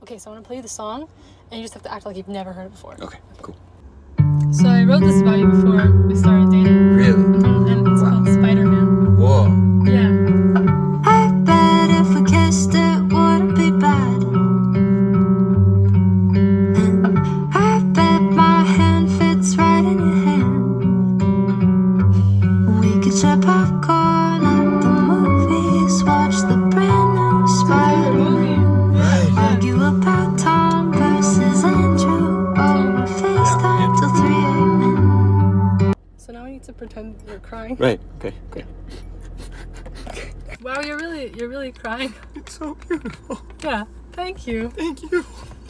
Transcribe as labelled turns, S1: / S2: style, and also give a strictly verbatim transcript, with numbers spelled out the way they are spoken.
S1: Okay, so I'm gonna play you the song, and you just have to act like you've never heard it before.
S2: Okay, cool.
S1: So I wrote this about you before we started dating.
S2: Really?
S1: Mm-hmm. And it's
S2: Wow.
S1: called Spider-Man.
S2: Whoa.
S1: Yeah.
S3: I bet if we kissed it wouldn't be bad. And I bet my hand fits right in your hand. We could share popcorn at the movies, watch the brand new Spider-Man.
S2: Right.
S3: Argue about Tom versus Andrew over FaceTime till three a m
S1: So now we need to pretend you're crying.
S2: Right. Okay. Okay.
S1: Wow, you're really, you're really crying.
S2: It's so beautiful.
S1: Yeah. Thank you.
S2: Thank you.